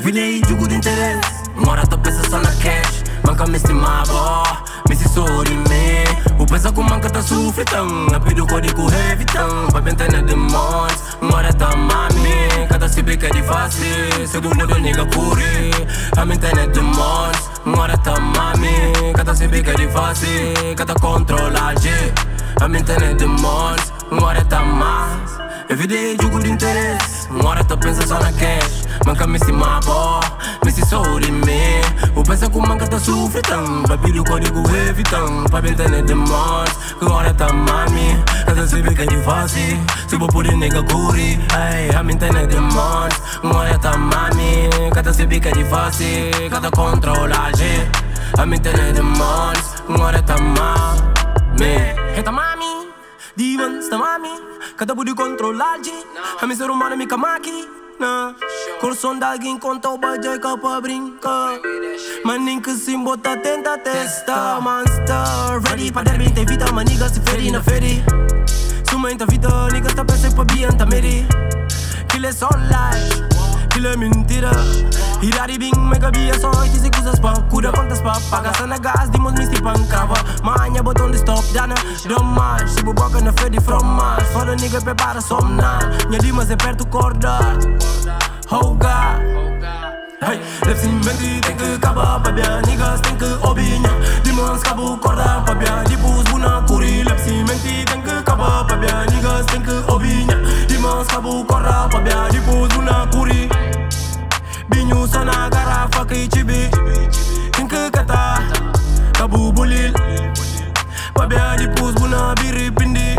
filei jogo de interesse. Mora tô pensa só na cash. Manca me estimava, me se sorri me. O pensa com manca tá sofre tão. Rapido código heavy tão. Pra pentar na demons. Mora tá mami. Cada se bica de fácil. Segundo de nigga curry. A mente na demons. Mora tá mami. Cada se bica de fácil. Cada controla G. A mente na demons. Mora tá mais. Everyday jogo de interesse. Mora tá pensa só na cash. Manca me estimava, me se sorri me. O pensa com manca tá sofre tão. Papiro código heavy tão. Pra pentar na demons. Agora tá mami. Cada se bica de fácil. Se vou por nigga curry. Ay, a mente na demons. Agora tá mami. Cada se bica de fácil. Cada controla G. A mente na demons. Agora tá mami. Reta mami. Demons tá mami. Cada budi controla G. A mi ser humano mi kamaki. Col som d'alguém conta o bajai ca pra brincar. Maninho que sim bota tenta testa. Monster ready pra derby tem vida. Mas nigga se feri na feri. Suma inta vida, nigga tá pensando pra bianta meri. Kill é só life, kill é mentira. Hirari bing mega bia só e se coisas pa. Cura contas pa paga sana gas. Dimos misti pancava. Manha botão de stop dana. Damage, se boboca na fedi from Mars. Fala nigga prepara somna. Minha dimas é perto corda. Oh God. Hey, left in menti tem que acabar pra bia. Niggas tem que obinha. Dimos cabo corda pra bia. Dipus buna curi. Left in menti tem que acabar pra bia. Niggas tem que obinha. Dimos cabo corda pra bia. Dipus buna curi. Binyu sana garrafa que chibi. Tem que catar. Cabo bulil. Pra bia dipus buna biri pindi.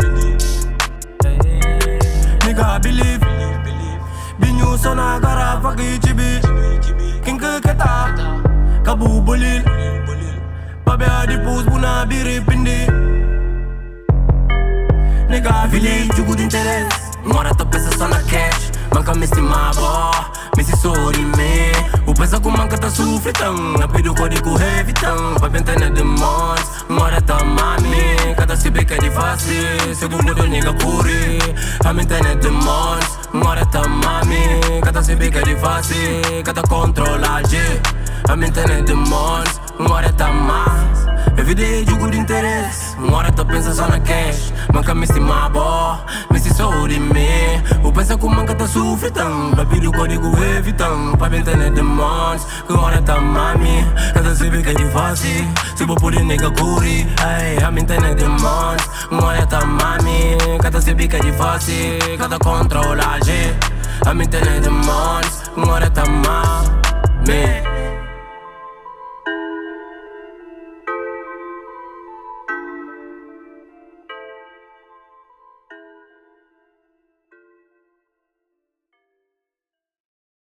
Nigga believe. Binyu sana garrafa que chibi. Tem que catar. Cabo bulil. Pra bia dipus buna biri pindi. Nigga filei jogo de interesse. Mora tô pensa só na cash. Manca me estimava, me se sorri me. O pensa com manca tá sofre tão. Rapido código heavy tão. Pra pentar na demons. Mora tá mami. Cada se bica de fácil. Segundo de nigga curry. A mente na demons. Mora tá mami. Cada se bica de fácil. Cada controla G. A mente na demons. Mora tá mais. Everyday jogo de interesse. Mora tá pensa só na cash. Manca me estimava, me se sorri me. O pensa com manca tá sofre tão. Rapido código heavy tão. Pra pentar na demons. Agora tá mami. Cada se bica de fácil. Se vou por nigga curry. Ay, a mente na demons. Agora tá mami. Cada se bica de fácil. Cada controla G. A mente na demons. Agora tá mami.